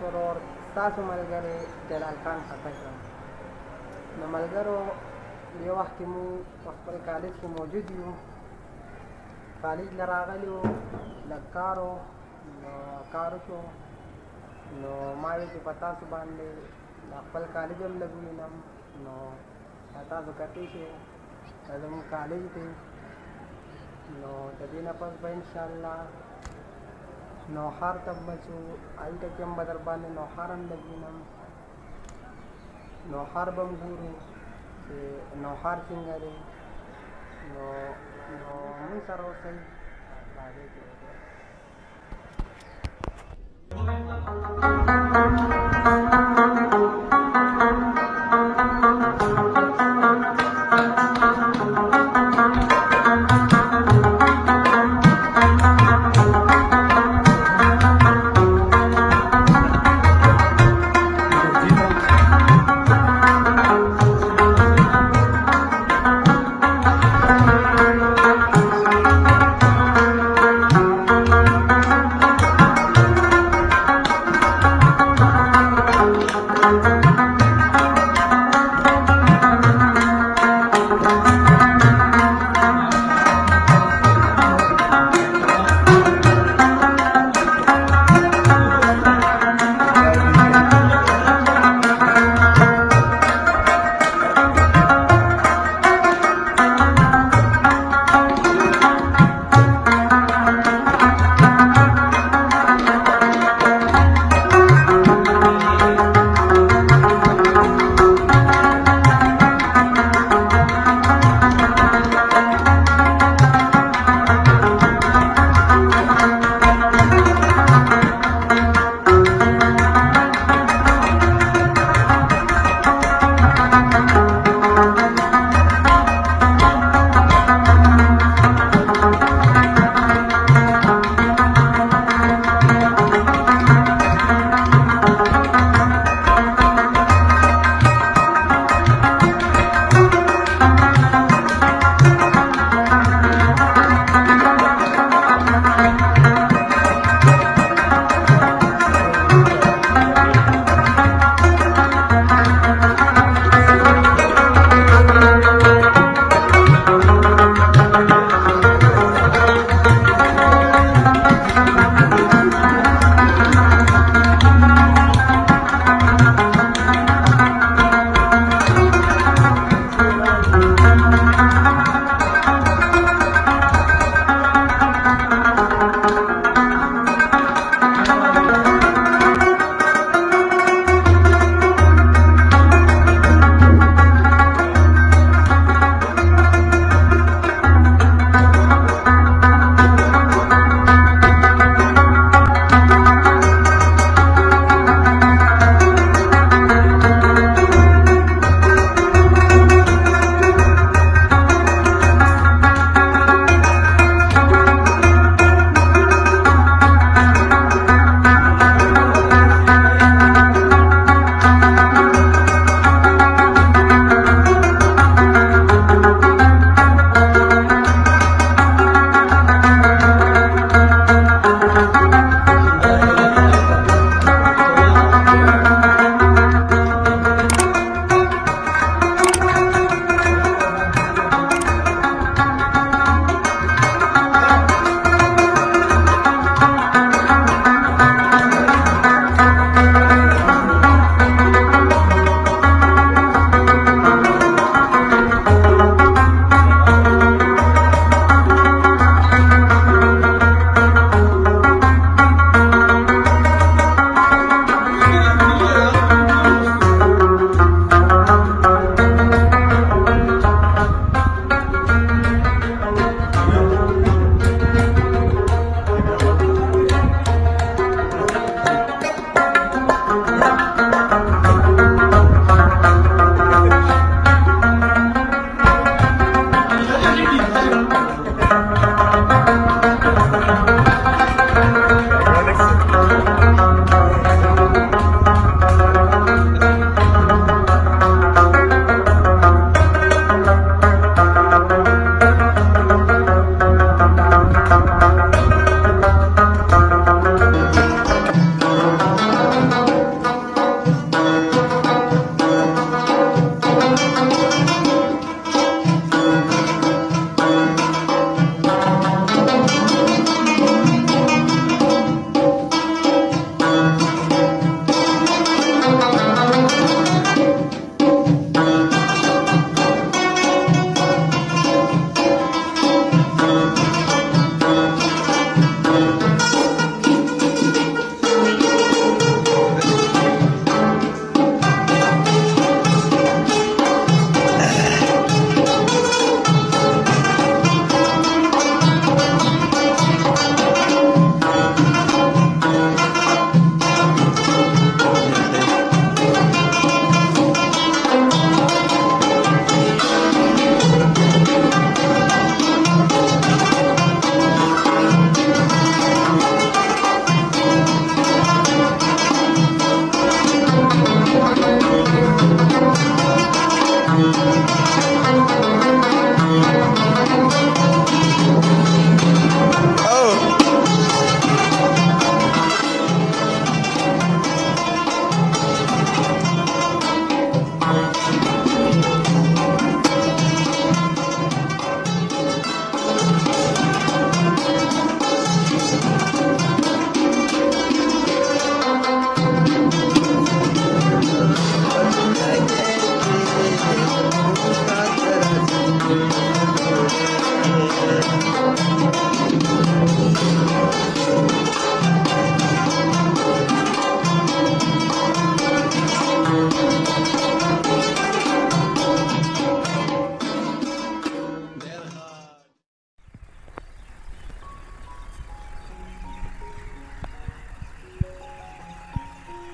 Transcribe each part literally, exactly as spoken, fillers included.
ورور ستاسو ملګری جلال خان خټک یم. نو ملګرو یو وخت کې مو په خپل کالج کې موجود یو، کالج له راغلي وو، لږ کار و، نو کار وشو. نو ما ویل چې په تاسو باندې د خپل کالج هم لږ ووینم، نو تاسو کتلی شئ دا زموږ کالج دی. نو د دې نه پس به انشاءالله نوښار ته به ځو، هلته کې هم به در باندې نوښار هم لږ وینم، نوښار به هم ګورو چې نوښار څنګه دی. نو نو موږ سره اوسئ.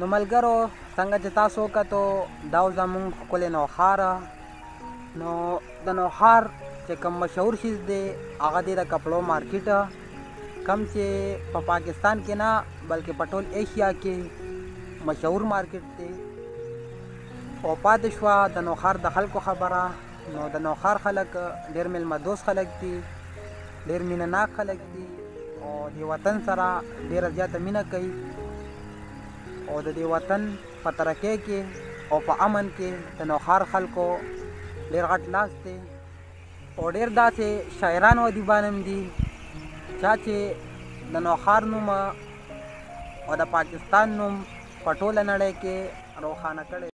ملګرو څنګه چې تاسو وکتو دا زموږ ښکلی نوښار. نو د نوښار چې کوم مشهور شیز دی هغه دی د کپړو مارکیټ، کم چې په پاکستان کې نه بلکې په ټول ایشیا کې مشهور مارکیټ دی. او پاتې شوه د نوښار د خلکو خبره. نو د نوښار خلک ډېر میلمه دوست خلک دي، ډېر مینه ناک خلک دي او د وطن سره ډېره زیاته مینه کوي او د دې وطن په ترقۍ کې او په امن کې د نوښار خلکو ډېر غټ لاس دی. او ډېر داسې شاعران او ادیبان هم دي چا چې د نوښار نوم او د پاکستان نوم په ټوله نړۍ کې روښانه کړی.